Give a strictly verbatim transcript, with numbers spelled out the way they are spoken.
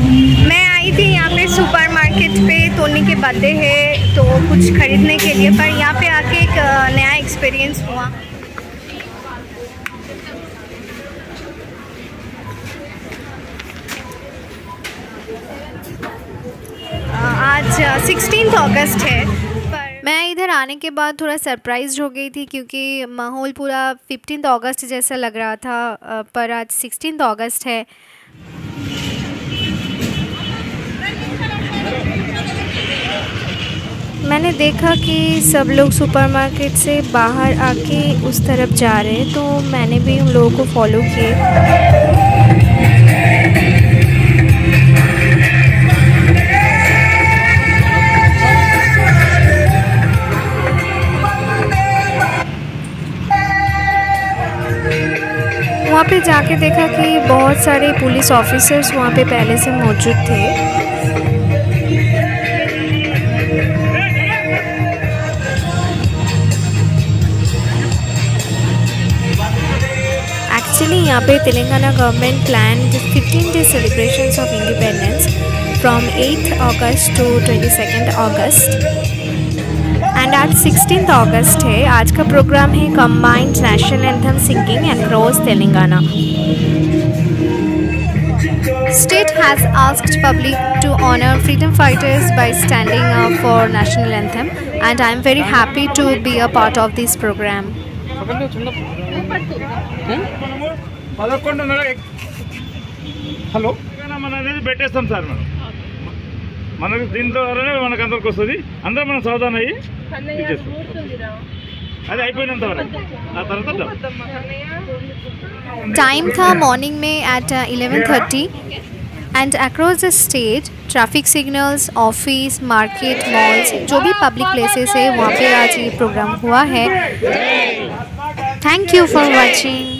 मैं आई थी यहाँ पे सुपरमार्केट पे, टोनी के बर्थडे है तो कुछ खरीदने के लिए, पर यहाँ पे आके एक नया एक्सपीरियंस हुआ। आज सिक्सटीन्थ अगस्त है, पर मैं इधर आने के बाद थोड़ा सरप्राइज हो गई थी क्योंकि माहौल पूरा फिफ्टीन्थ अगस्त जैसा लग रहा था, पर आज सिक्सटीन्थ अगस्त है। मैंने देखा कि सब लोग सुपरमार्केट से बाहर आके उस तरफ जा रहे हैं, तो मैंने भी उन लोगों को फॉलो किए। वहाँ पे जाके देखा कि बहुत सारे पुलिस ऑफिसर्स वहाँ पे पहले से मौजूद थे। एक्चुअली यहाँ पे Telangana government planned fifteen day celebrations of independence from eighth August to twenty second August, and आज सिक्सटीन्थ अगस्त है। आज का प्रोग्राम है combined national anthem singing across Telangana. State has asked public to honor freedom fighters by standing up for national anthem, and I am very happy to be a part of this program. Hello మన అనేది పెట్టేస్తాం sir, మనం మనకు దీని ద్వారానే మనకు అందరికి వస్తుంది, అందరూ మనం సావధానం అయ్యి అది అయిపోయినంత వరకు ఆ తర్వాత टाइम था मॉर्निंग में at eleven thirty, and across the state traffic signals, office, market, malls, जो भी पब्लिक प्लेसेस है वहाँ पे आज ये प्रोग्राम हुआ है। Thank you for watching.